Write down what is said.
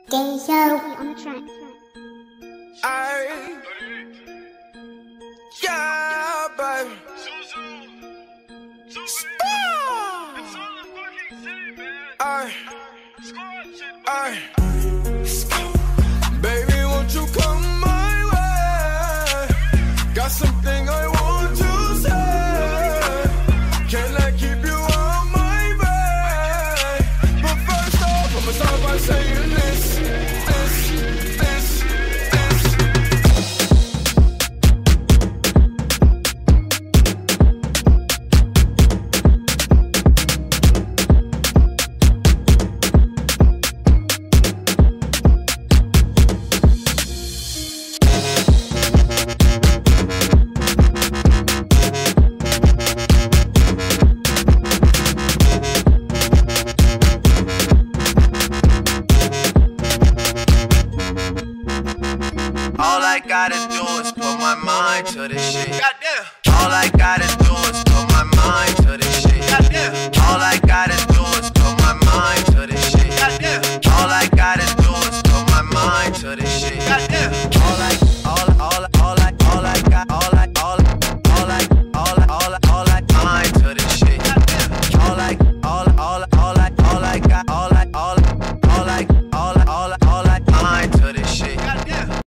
On the track. Yeah, baby. Baby, won't you come my way? Got something I want to say. Can I keep you on my way? But first off, I'ma start by saying this. All I gotta do is put my mind to this shit. Goddamn. All I gotta do